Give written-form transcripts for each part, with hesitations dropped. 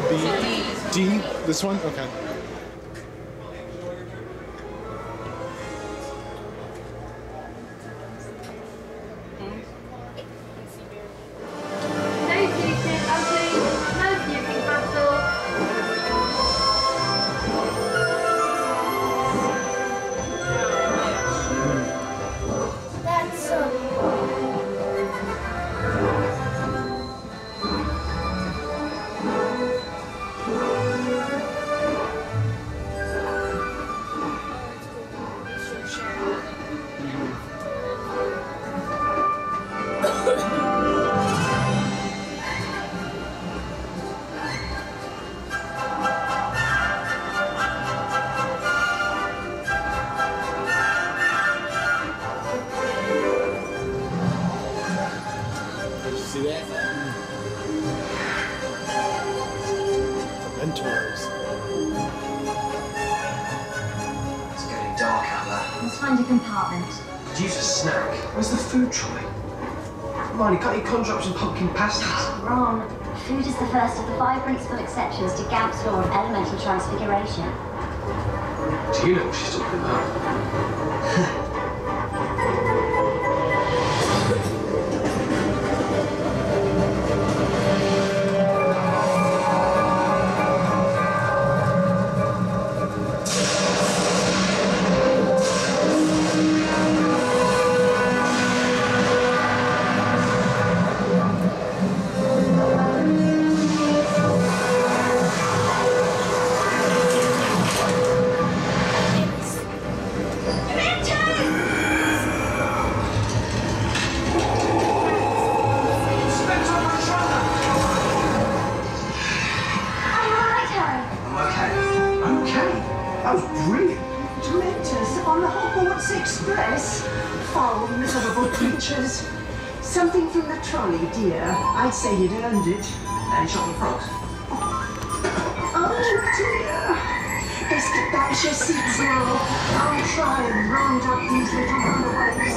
D? This one? Okay. See that? Mentors. It's getting dark out there. Let's find a compartment. Could use a snack. Where's the food trolley? Ronnie, can't you conjure up some pumpkin pasties? Ron, food is the first of the 5 principal exceptions to Gamp's law of elemental transfiguration. Do you know what she's talking about? That was brilliant. Dementors on the Hogwarts Express. Foul, miserable creatures. Something from the trolley, dear. I'd say you'd earned it. And chocolate frogs. Oh, dear. Best get back to your seats now. I'll try and round up these little runaways.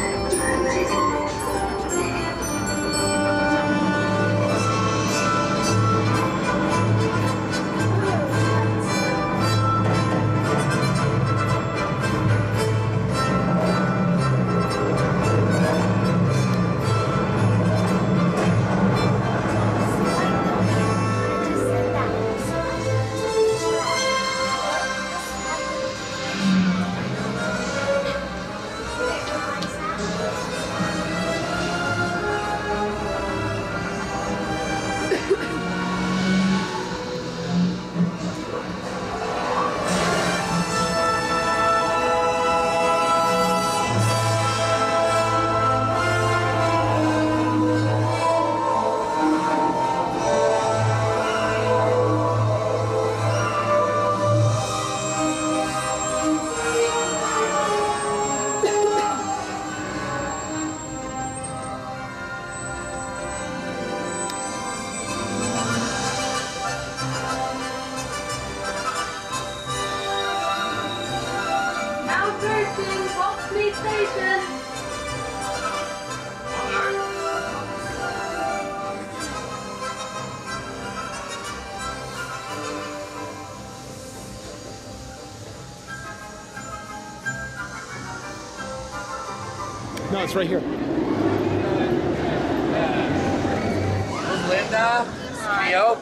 No, it's right here. Linda, Oak.